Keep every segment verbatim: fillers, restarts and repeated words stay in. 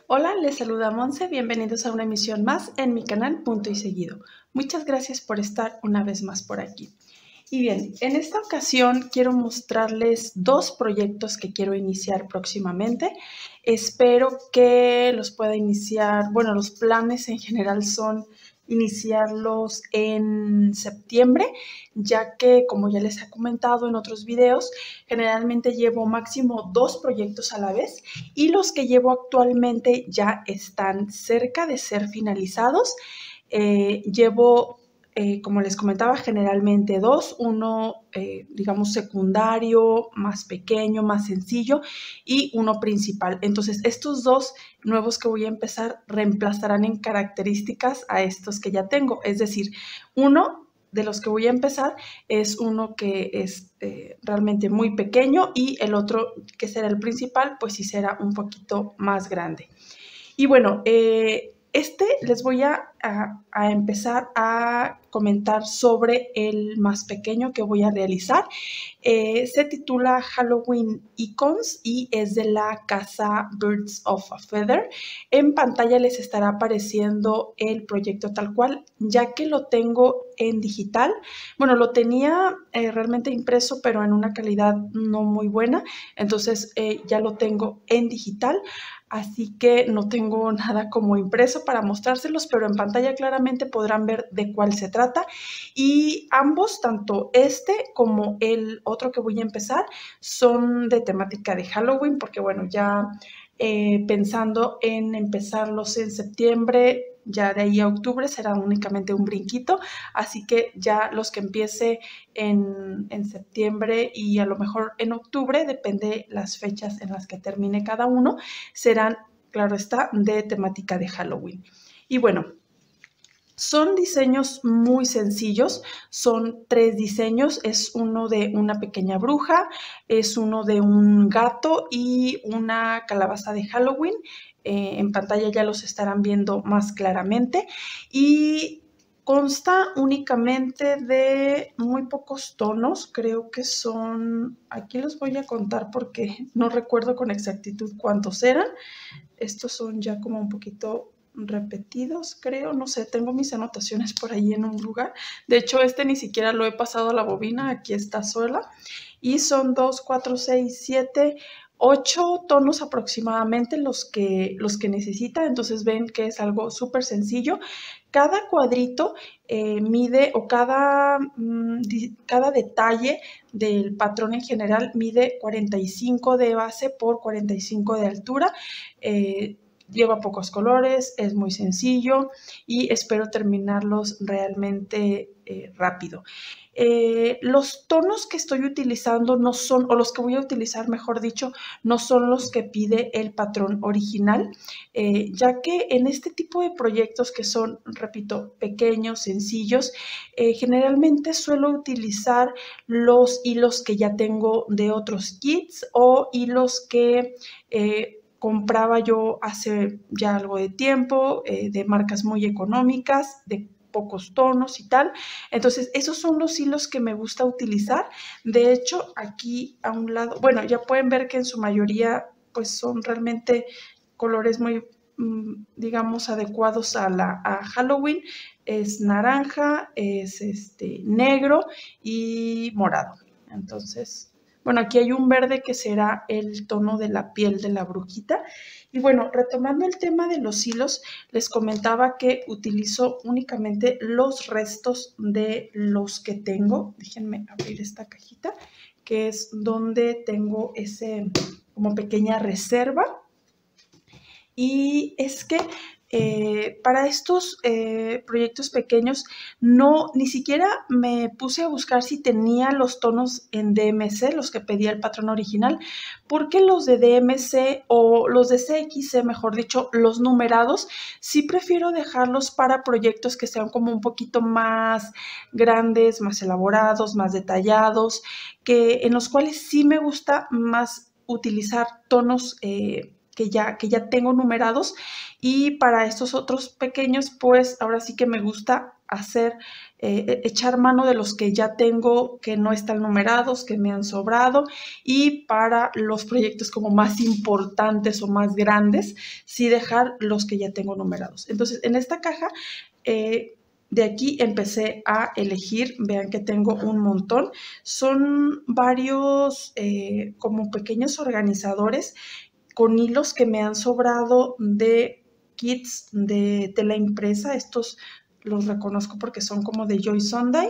Hola, les saluda Monse, bienvenidos a una emisión más en mi canal Punto y Seguido. Muchas gracias por estar una vez más por aquí. Y bien, en esta ocasión quiero mostrarles dos proyectos que quiero iniciar próximamente. Espero que los pueda iniciar, bueno, los planes en general son iniciarlos en septiembre, ya que, como ya les he comentado en otros videos, generalmente llevo máximo dos proyectos a la vez y los que llevo actualmente ya están cerca de ser finalizados. Eh, llevo eh, como les comentaba, generalmente dos, uno, eh, digamos, secundario, más pequeño, más sencillo, y uno principal. Entonces, estos dos nuevos que voy a empezar reemplazarán en características a estos que ya tengo. Es decir, uno de los que voy a empezar es uno que es eh, realmente muy pequeño y el otro, que será el principal, pues sí será un poquito más grande. Y bueno, eh, este les voy a, a, a, empezar a comentar sobre el más pequeño que voy a realizar. Eh, se titula Halloween Icons y es de la casa Birds of a Feather. En pantalla les estará apareciendo el proyecto tal cual, ya que lo tengo en digital. Bueno, lo tenía eh, realmente impreso, pero en una calidad no muy buena. Entonces eh, ya lo tengo en digital. Así que no tengo nada como impreso para mostrárselos, pero en pantalla claramente podrán ver de cuál se trata. Y ambos, tanto este como el otro que voy a empezar, son de temática de Halloween, porque bueno, ya eh, pensando en empezarlos en septiembre, ya de ahí a octubre será únicamente un brinquito, así que ya los que empiece en, en septiembre y a lo mejor en octubre, depende las fechas en las que termine cada uno, serán, claro está, de temática de Halloween. Y bueno, son diseños muy sencillos, son tres diseños, es uno de una pequeña bruja, es uno de un gato y una calabaza de Halloween. Eh, en pantalla ya los estarán viendo más claramente y consta únicamente de muy pocos tonos, creo que son, aquí los voy a contar porque no recuerdo con exactitud cuántos eran. Estos son ya como un poquito repetidos, creo, no sé, tengo mis anotaciones por ahí en un lugar. De hecho, este ni siquiera lo he pasado a la bobina, aquí está sola. Y son dos, cuatro, seis, siete, ocho tonos aproximadamente los que, los que necesita. Entonces ven que es algo súper sencillo. Cada cuadrito eh, mide o cada, mmm, cada detalle del patrón en general mide cuarenta y cinco de base por cuarenta y cinco de altura. Eh, lleva pocos colores, es muy sencillo y espero terminarlos realmente eh, rápido. Eh, los tonos que estoy utilizando no son, o los que voy a utilizar, mejor dicho, no son los que pide el patrón original, eh, ya que en este tipo de proyectos que son, repito, pequeños, sencillos, eh, generalmente suelo utilizar los hilos que ya tengo de otros kits o hilos que eh, compraba yo hace ya algo de tiempo, eh, de marcas muy económicas, de pocos tonos y tal. Entonces, esos son los hilos que me gusta utilizar. De hecho, aquí a un lado, bueno, ya pueden ver que en su mayoría, pues son realmente colores muy, digamos, adecuados a, la, a Halloween. Es naranja, es este negro y morado. Entonces, bueno, aquí hay un verde que será el tono de la piel de la brujita. Y bueno, retomando el tema de los hilos, les comentaba que utilizo únicamente los restos de los que tengo. Déjenme abrir esta cajita, que es donde tengo ese como pequeña reserva. Y es que eh, para estos eh, proyectos pequeños no, ni siquiera me puse a buscar si tenía los tonos en D M C, los que pedía el patrón original, porque los de D M C o los de C X C, mejor dicho, los numerados, sí prefiero dejarlos para proyectos que sean como un poquito más grandes, más elaborados, más detallados, que, en los cuales sí me gusta más utilizar tonos eh, que ya, que ya tengo numerados, y para estos otros pequeños, pues ahora sí que me gusta hacer eh, echar mano de los que ya tengo que no están numerados, que me han sobrado, y para los proyectos como más importantes o más grandes, sí dejar los que ya tengo numerados. Entonces, en esta caja, eh, de aquí empecé a elegir, vean que tengo un montón, son varios eh, como pequeños organizadores con hilos que me han sobrado de kits de tela impresa. Estos los reconozco porque son como de Joy Sunday,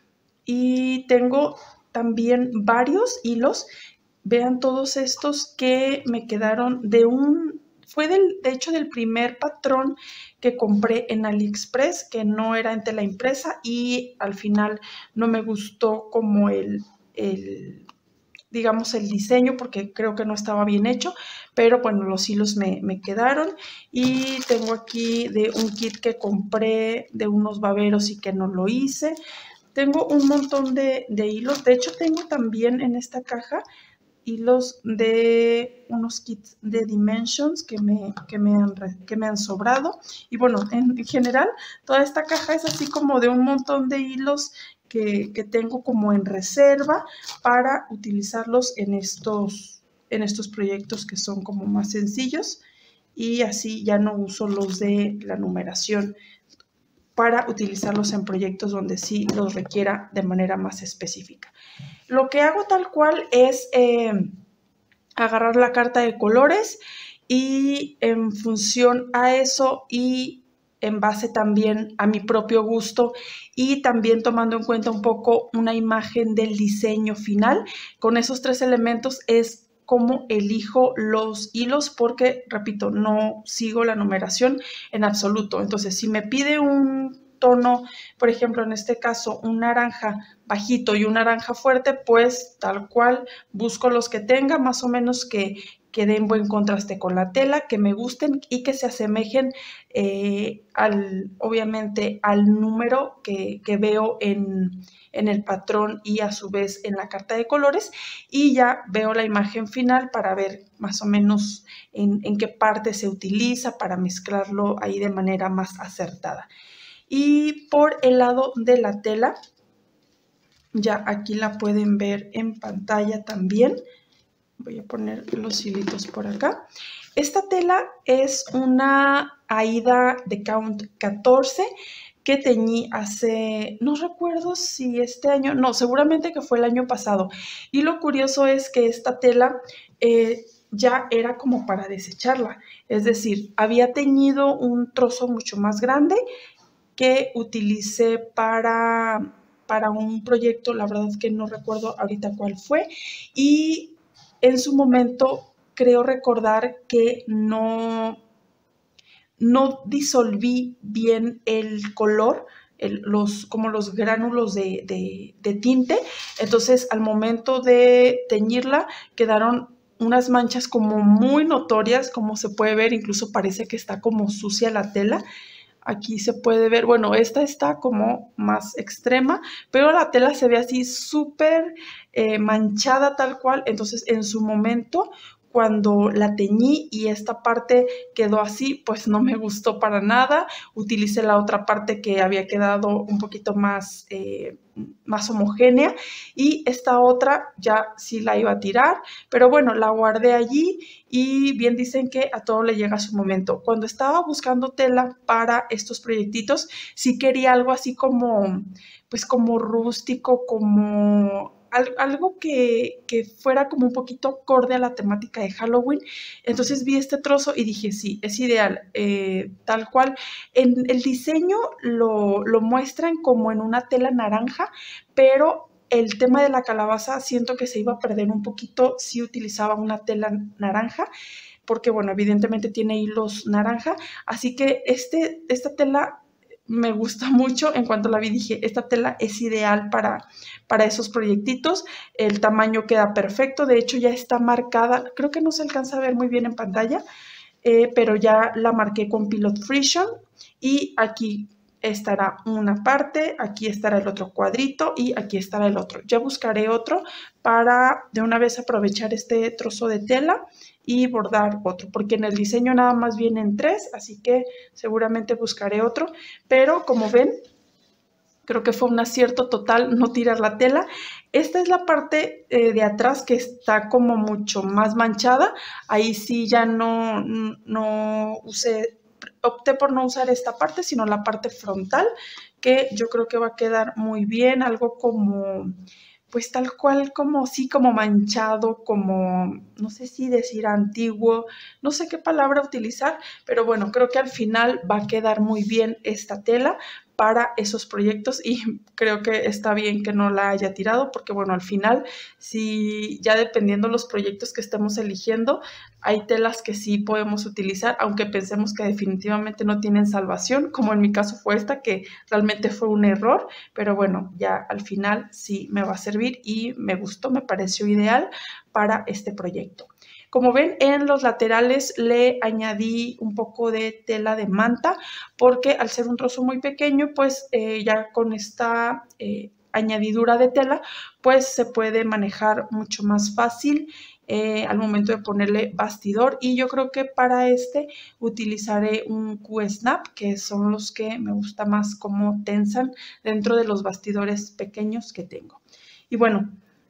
y tengo también varios hilos. Vean todos estos que me quedaron de un, fue del, de hecho del primer patrón que compré en AliExpress, que no era en tela impresa, y al final no me gustó como el, el digamos, el diseño, porque creo que no estaba bien hecho, pero bueno, los hilos me, me quedaron. Y tengo aquí de un kit que compré de unos baberos y que no lo hice. Tengo un montón de, de hilos. De hecho, tengo también en esta caja hilos de unos kits de Dimensions que me, que me, han, que me han sobrado. Y bueno, en, en general, toda esta caja es así como de un montón de hilos que, que tengo como en reserva para utilizarlos en estos, en estos proyectos que son como más sencillos, y así ya no uso los de la numeración para utilizarlos en proyectos donde sí los requiera de manera más específica. Lo que hago tal cual es eh, agarrar la carta de colores, y en función a eso y en base también a mi propio gusto, y también tomando en cuenta un poco una imagen del diseño final, con esos tres elementos es como elijo los hilos, porque, repito, no sigo la numeración en absoluto. Entonces, si me pide un tono, por ejemplo, en este caso, un naranja bajito y un naranja fuerte, pues tal cual busco los que tenga más o menos que, que den buen contraste con la tela, que me gusten y que se asemejen eh, al, obviamente al número que, que veo en, en el patrón y a su vez en la carta de colores, y ya veo la imagen final para ver más o menos en, en qué parte se utiliza para mezclarlo ahí de manera más acertada. Y por el lado de la tela, ya aquí la pueden ver en pantalla también. Voy a poner los hilitos por acá. Esta tela es una Aida de Count catorce que teñí hace, no recuerdo si este año, no, seguramente que fue el año pasado. Y lo curioso es que esta tela eh, ya era como para desecharla. Es decir, había teñido un trozo mucho más grande que utilicé para, para un proyecto, la verdad es que no recuerdo ahorita cuál fue, y en su momento creo recordar que no, no disolví bien el color, el, los, como los gránulos de, de, de tinte. Entonces al momento de teñirla quedaron unas manchas como muy notorias, como se puede ver, incluso parece que está como sucia la tela. Aquí se puede ver, bueno, esta está como más extrema, pero la tela se ve así súper eh, manchada tal cual. Entonces, en su momento, cuando la teñí y esta parte quedó así, pues no me gustó para nada. Utilicé la otra parte que había quedado un poquito más, eh, más homogénea, y esta otra ya sí la iba a tirar, pero bueno, la guardé allí. Y bien dicen que a todo le llega su momento. Cuando estaba buscando tela para estos proyectitos, sí quería algo así como, pues como rústico, como algo que, que fuera como un poquito acorde a la temática de Halloween. Entonces vi este trozo y dije, sí, es ideal, eh, tal cual. En el diseño lo, lo muestran como en una tela naranja, pero el tema de la calabaza siento que se iba a perder un poquito si utilizaba una tela naranja, porque bueno, evidentemente tiene hilos naranja, así que este, esta tela me gusta mucho. En cuanto la vi dije, esta tela es ideal para, para esos proyectitos. El tamaño queda perfecto, de hecho ya está marcada, creo que no se alcanza a ver muy bien en pantalla, eh, pero ya la marqué con Pilot Friction, y aquí estará una parte, aquí estará el otro cuadrito y aquí estará el otro. Ya buscaré otro para de una vez aprovechar este trozo de tela y bordar otro, porque en el diseño nada más vienen tres, así que seguramente buscaré otro. Pero como ven, Creo que fue un acierto total no tirar la tela. Esta es la parte eh, de atrás que está como mucho más manchada. Ahí sí ya no, no usé, opté por no usar esta parte, sino la parte frontal, que yo creo que va a quedar muy bien, algo como, pues tal cual, como sí, como manchado, como, no sé si decir antiguo, no sé qué palabra utilizar, pero bueno, creo que al final va a quedar muy bien esta tela para esos proyectos y creo que está bien que no la haya tirado porque bueno, al final, si ya dependiendo los proyectos que estemos eligiendo, hay telas que sí podemos utilizar, aunque pensemos que definitivamente no tienen salvación, como en mi caso fue esta, que realmente fue un error, pero bueno, ya al final sí me va a servir y me gustó, me pareció ideal para este proyecto. Como ven, en los laterales le añadí un poco de tela de manta porque al ser un trozo muy pequeño, pues eh, ya con esta eh, añadidura de tela, pues se puede manejar mucho más fácil eh, al momento de ponerle bastidor. Y yo creo que para este utilizaré un Q-snap, que son los que me gusta más cómo tensan dentro de los bastidores pequeños que tengo. Y bueno,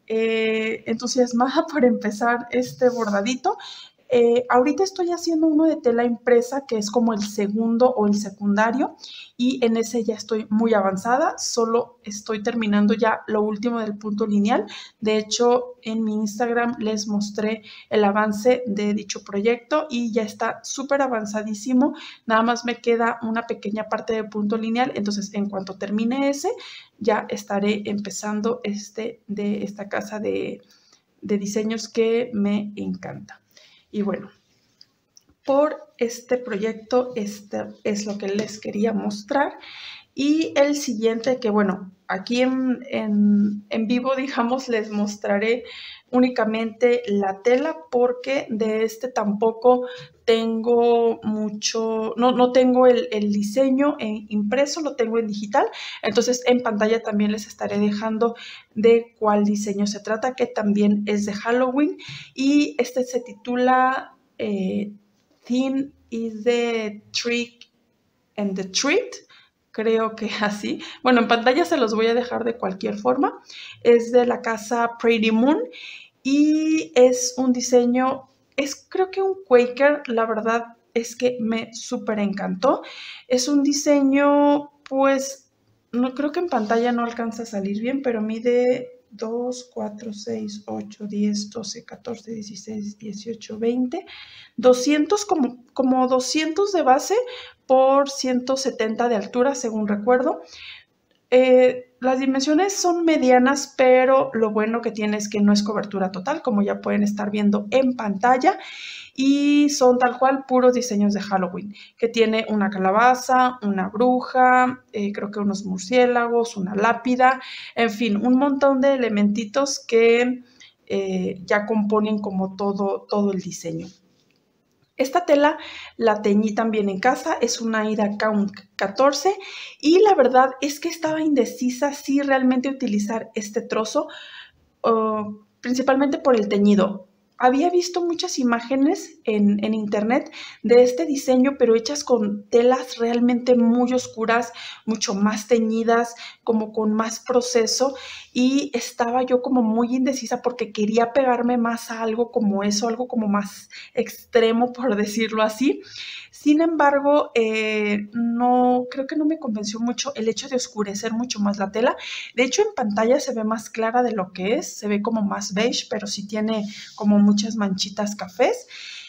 eh, entusiasmada por empezar este bordadito. Eh, ahorita estoy haciendo uno de tela impresa que es como el segundo o el secundario y en ese ya estoy muy avanzada, solo estoy terminando ya lo último del punto lineal. De hecho, en mi Instagram les mostré el avance de dicho proyecto y ya está súper avanzadísimo, nada más me queda una pequeña parte de punto lineal, entonces en cuanto termine ese, ya estaré empezando este de esta casa de, de diseños que me encanta. Y bueno, por este proyecto, este es lo que les quería mostrar. Y el siguiente, que bueno, aquí en, en, en vivo, digamos, les mostraré únicamente la tela porque de este tampoco tengo mucho, no, no tengo el, el diseño en impreso, lo tengo en digital. Entonces en pantalla también les estaré dejando de cuál diseño se trata, que también es de Halloween. Y este se titula eh, Theme is the Trick and the Treat. Creo que así. Bueno, en pantalla se los voy a dejar de cualquier forma. Es de la casa Pretty Moon y es un diseño, es creo que un Quaker, la verdad es que me súper encantó. Es un diseño, pues, no creo que en pantalla no alcanza a salir bien, pero mide dos, cuatro, seis, ocho, diez, doce, catorce, dieciséis, dieciocho, veinte, doscientos, como, como doscientos de base por ciento setenta de altura, según recuerdo. Eh, las dimensiones son medianas, pero lo bueno que tiene es que no es cobertura total, como ya pueden estar viendo en pantalla, y son tal cual puros diseños de Halloween, que tiene una calabaza, una bruja, eh, creo que unos murciélagos, una lápida, en fin, un montón de elementitos que eh, ya componen como todo, todo el diseño. Esta tela la teñí también en casa, es una Aida Count catorce y la verdad es que estaba indecisa si realmente utilizar este trozo, uh, principalmente por el teñido. Había visto muchas imágenes en, en internet de este diseño, pero hechas con telas realmente muy oscuras, mucho más teñidas, como con más proceso, y estaba yo como muy indecisa porque quería pegarme más a algo como eso, algo como más extremo, por decirlo así. Sin embargo, eh, no, creo que no me convenció mucho el hecho de oscurecer mucho más la tela. De hecho, en pantalla se ve más clara de lo que es, se ve como más beige, pero sí tiene como muchas manchitas cafés.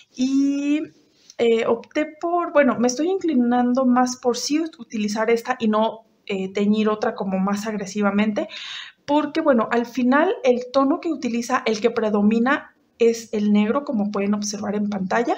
Y eh, opté por, bueno, me estoy inclinando más por sí utilizar esta y no eh, teñir otra como más agresivamente, porque bueno, al final el tono que utiliza, el que predomina es el negro, como pueden observar en pantalla,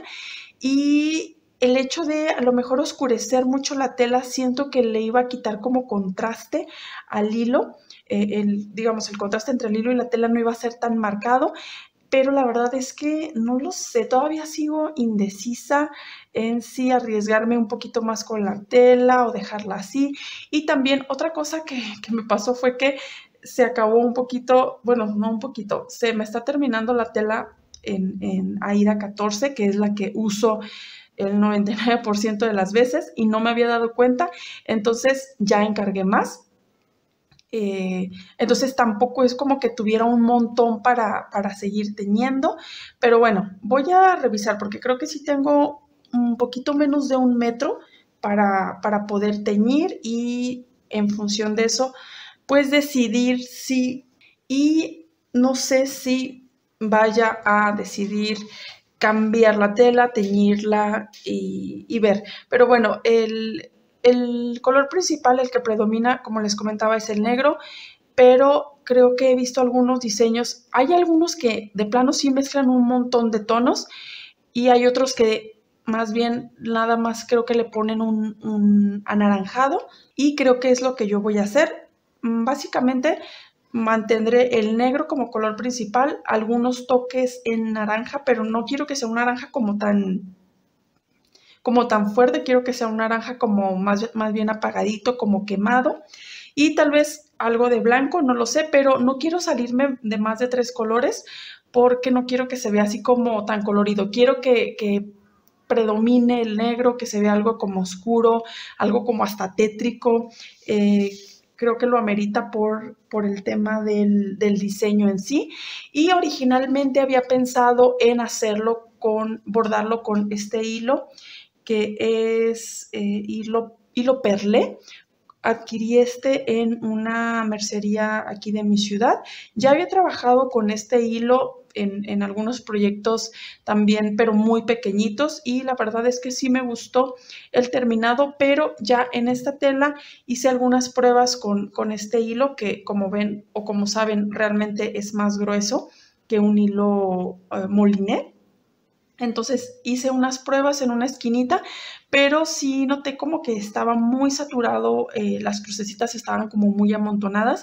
y el hecho de a lo mejor oscurecer mucho la tela, siento que le iba a quitar como contraste al hilo, eh, el, digamos, el contraste entre el hilo y la tela no iba a ser tan marcado, pero la verdad es que no lo sé, todavía sigo indecisa en si arriesgarme un poquito más con la tela o dejarla así. Y también otra cosa que, que me pasó fue que se acabó un poquito, bueno, no un poquito, se me está terminando la tela en, en Aida catorce, que es la que uso el noventa y nueve por ciento de las veces y no me había dado cuenta, entonces ya encargué más. Eh, entonces tampoco es como que tuviera un montón para, para seguir teñiendo, pero bueno, voy a revisar porque creo que sí tengo un poquito menos de un metro para, para poder teñir y en función de eso, pues decidir si, y no sé si vaya a decidir cambiar la tela, teñirla y, y ver. Pero bueno, el, el color principal, el que predomina, como les comentaba, es el negro, pero creo que he visto algunos diseños. Hay algunos que de plano sí mezclan un montón de tonos y hay otros que más bien nada más creo que le ponen un, un anaranjado y creo que es lo que yo voy a hacer. Básicamente mantendré el negro como color principal, algunos toques en naranja, pero no quiero que sea un naranja como tan como tan fuerte, quiero que sea un naranja como más, más bien apagadito, como quemado, y tal vez algo de blanco, no lo sé, pero no quiero salirme de más de tres colores porque no quiero que se vea así como tan colorido, quiero que, que predomine el negro, que se vea algo como oscuro, algo como hasta tétrico, eh, creo que lo amerita por, por el tema del, del diseño en sí, y originalmente había pensado en hacerlo con, bordarlo con este hilo, que es eh, hilo, hilo perlé. Adquirí este en una mercería aquí de mi ciudad. Ya había trabajado con este hilo en, en algunos proyectos también, pero muy pequeñitos, y la verdad es que sí me gustó el terminado, pero ya en esta tela hice algunas pruebas con, con este hilo que, como ven o como saben, realmente es más grueso que un hilo eh, moliné. Entonces hice unas pruebas en una esquinita, pero sí noté como que estaba muy saturado, eh, las crucecitas estaban como muy amontonadas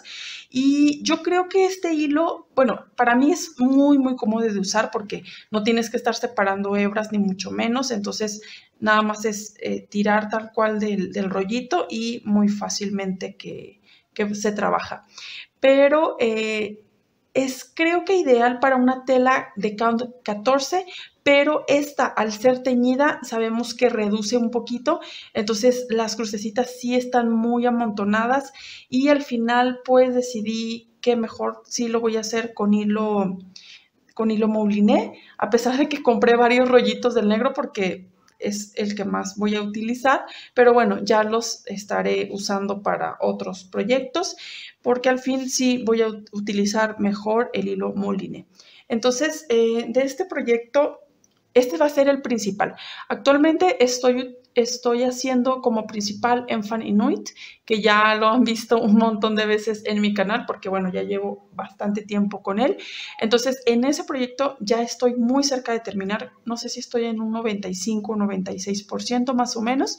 y yo creo que este hilo, bueno, para mí es muy, muy cómodo de usar porque no tienes que estar separando hebras ni mucho menos, entonces nada más es eh, tirar tal cual del, del rollito y muy fácilmente que, que se trabaja. Pero eh, es creo que ideal para una tela de count catorce, pero esta al ser teñida sabemos que reduce un poquito, entonces las crucecitas sí están muy amontonadas y al final pues decidí que mejor sí lo voy a hacer con hilo con hilo mouliné, a pesar de que compré varios rollitos del negro porque es el que más voy a utilizar, pero bueno, ya los estaré usando para otros proyectos, porque al fin sí voy a utilizar mejor el hilo mouliné. Entonces, eh, de este proyecto, este va a ser el principal. Actualmente estoy, estoy haciendo como principal Enfant Inuit, que ya lo han visto un montón de veces en mi canal, porque bueno, ya llevo bastante tiempo con él. Entonces, en ese proyecto ya estoy muy cerca de terminar. No sé si estoy en un noventa y cinco, noventa y seis por ciento más o menos.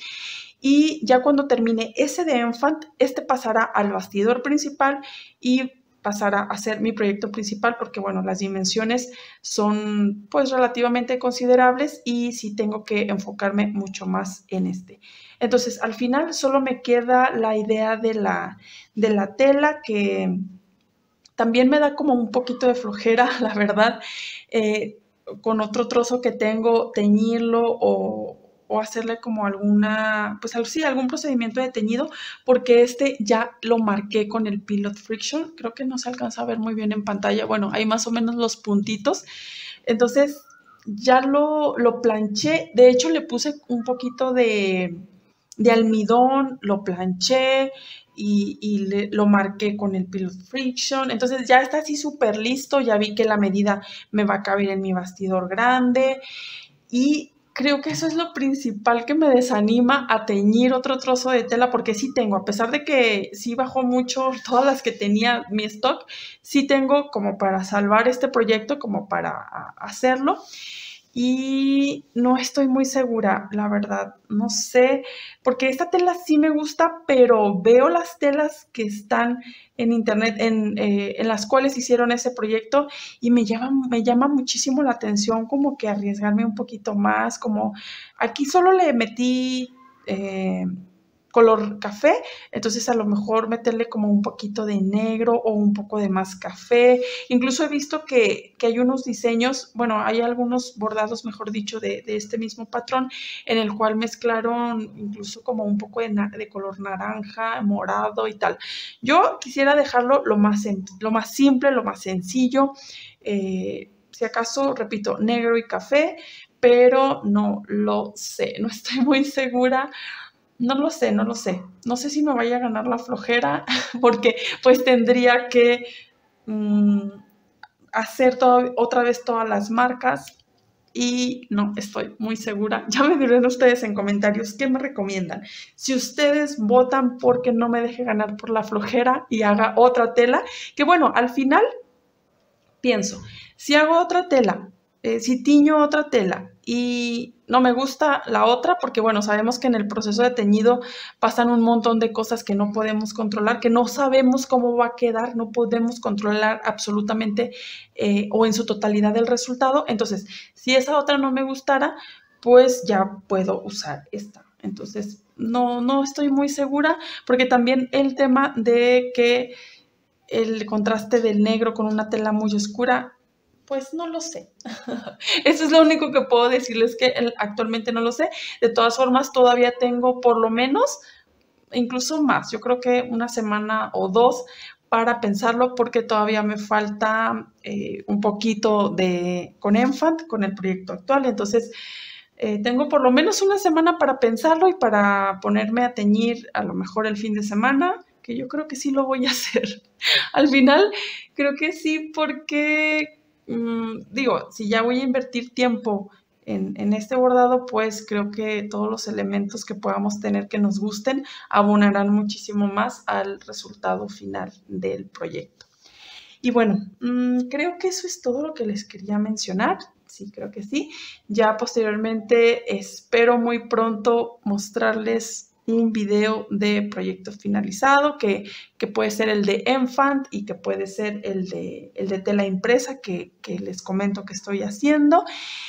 Y ya cuando termine ese de Enfant, este pasará al bastidor principal y pasará a ser mi proyecto principal porque, bueno, las dimensiones son pues relativamente considerables y sí tengo que enfocarme mucho más en este. Entonces, al final solo me queda la idea de la, de la tela que también me da como un poquito de flojera, la verdad, eh, con otro trozo que tengo, teñirlo o, o hacerle como alguna, pues sí, algún procedimiento de teñido, porque este ya lo marqué con el Pilot Friction. Creo que no se alcanza a ver muy bien en pantalla. Bueno, hay más o menos los puntitos. Entonces, ya lo, lo planché. De hecho, le puse un poquito de, de almidón, lo planché y, y le, lo marqué con el Pilot Friction. Entonces ya está así súper listo, ya vi que la medida me va a caber en mi bastidor grande y creo que eso es lo principal que me desanima a teñir otro trozo de tela, porque sí tengo, a pesar de que sí bajó mucho todas las que tenía mi stock, sí tengo como para salvar este proyecto, como para hacerlo. Y no estoy muy segura, la verdad, no sé, porque esta tela sí me gusta, pero veo las telas que están en internet, en, eh, en las cuales hicieron ese proyecto y me llama, me llama muchísimo la atención como que arriesgarme un poquito más, como aquí solo le metí... Eh, color café, entonces a lo mejor meterle como un poquito de negro o un poco de más café. Incluso he visto que, que hay unos diseños, bueno, hay algunos bordados, mejor dicho, de, de este mismo patrón, en el cual mezclaron incluso como un poco de, de color naranja, morado y tal. Yo quisiera dejarlo lo más, lo más simple, lo más sencillo, eh, si acaso, repito, negro y café, pero no lo sé, no estoy muy segura. No lo sé, no lo sé. No sé si me vaya a ganar la flojera, porque pues tendría que mmm, hacer todo, otra vez todas las marcas y no estoy muy segura. Ya me dirán ustedes en comentarios qué me recomiendan. Si ustedes votan porque no me deje ganar por la flojera y haga otra tela, que bueno, al final pienso, si hago otra tela, eh, si tiño otra tela y no me gusta la otra, porque bueno, sabemos que en el proceso de teñido pasan un montón de cosas que no podemos controlar, que no sabemos cómo va a quedar, no podemos controlar absolutamente eh, o en su totalidad el resultado. Entonces, si esa otra no me gustara, pues ya puedo usar esta. Entonces, no, no estoy muy segura, porque también el tema de que el contraste del negro con una tela muy oscura, pues no lo sé. Eso es lo único que puedo decirles, que actualmente no lo sé. De todas formas, todavía tengo por lo menos, incluso más, yo creo que una semana o dos para pensarlo, porque todavía me falta eh, un poquito de con Enfant, con el proyecto actual. Entonces, eh, tengo por lo menos una semana para pensarlo y para ponerme a teñir a lo mejor el fin de semana, que yo creo que sí lo voy a hacer. Al final, creo que sí, porque, mmm, digo, si ya voy a invertir tiempo en, en este bordado, pues creo que todos los elementos que podamos tener que nos gusten abonarán muchísimo más al resultado final del proyecto. Y bueno, mmm, creo que eso es todo lo que les quería mencionar. Sí, creo que sí. Ya posteriormente espero muy pronto mostrarles un video de proyecto finalizado, que, que puede ser el de Enfant y que puede ser el de, el de tela impresa que, que les comento que estoy haciendo.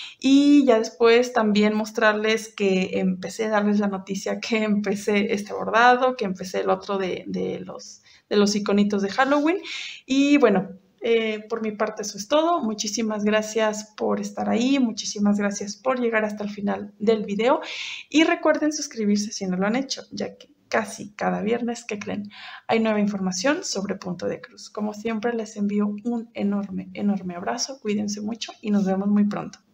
Y ya después también mostrarles que empecé, darles la noticia que empecé este bordado, que empecé el otro de, de, los, de los iconitos de Halloween. Y bueno, eh, por mi parte eso es todo. Muchísimas gracias por estar ahí, muchísimas gracias por llegar hasta el final del video. Y recuerden suscribirse si no lo han hecho, ya que casi cada viernes, ¿qué creen? Hay nueva información sobre Punto de Cruz. Como siempre, les envío un enorme, enorme abrazo. Cuídense mucho y nos vemos muy pronto.